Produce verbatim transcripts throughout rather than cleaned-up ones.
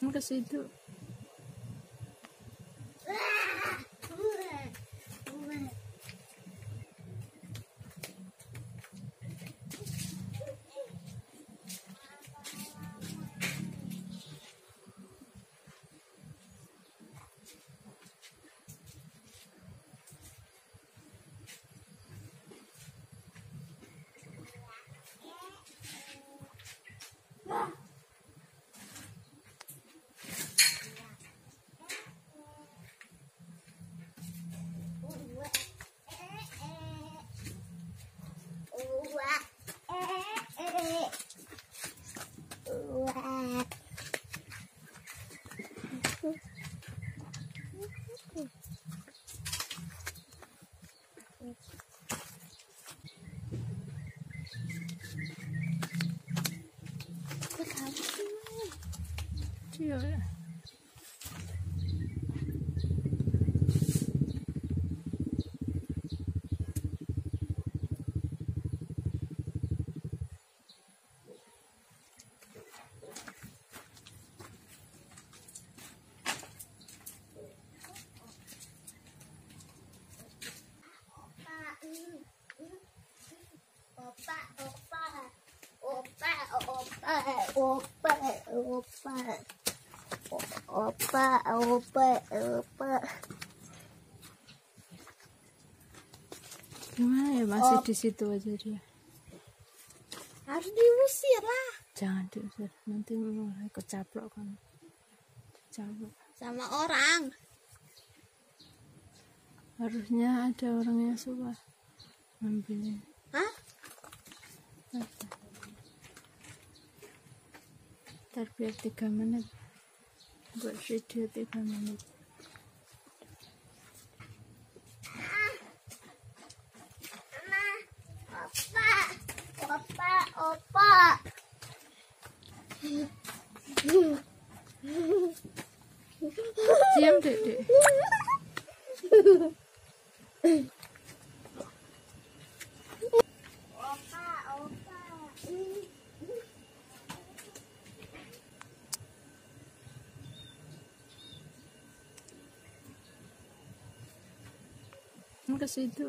ke situ. Iya. Opa, opa, opa, opa, opa, opa, opa, opa, opa. Gimana ya, masih di situ aja dia. Harus diusir lah. Jangan diusir, nanti mulai kecaplok kan. Kecaplok. Sama orang. Harusnya ada orang yang suka ngambilin. Hah? Ntar biar tiga menit buat video tiga menit. Opa, opa, opa. Diam dek dek. Opa, opa. Ke situ.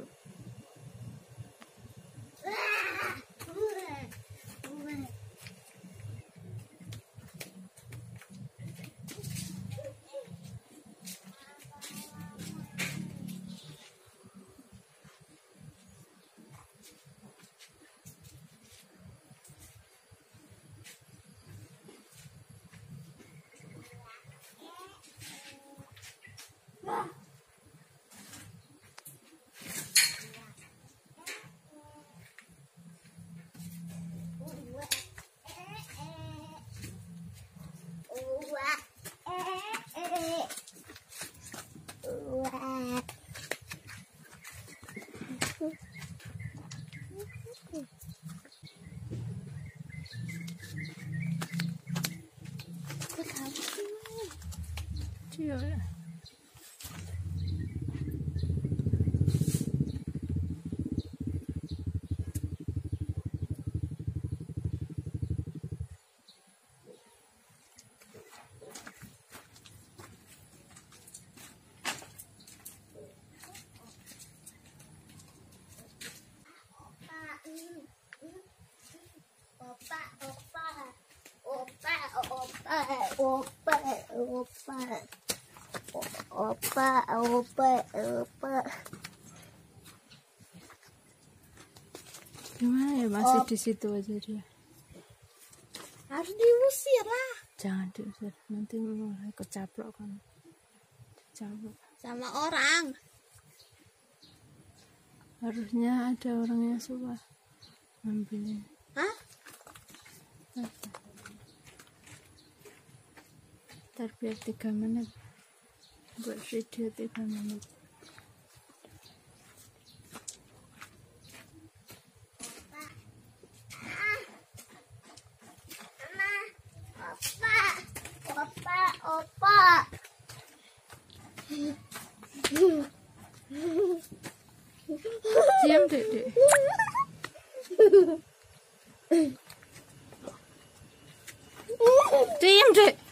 Iya. Opa, opa, opa, opa, opa, opa, opa, opa, opa. Gimana ya, masih di situ aja dia. Harus diusir lah. Jangan diusir, nanti mulai kecaplok kan. Kecaplok. Sama orang. Harusnya ada orang yang suka ngambilin. Hah? Ntar biar tiga menit buat video tiga menit. Opa, opa. Diam dek dek. Diam dek.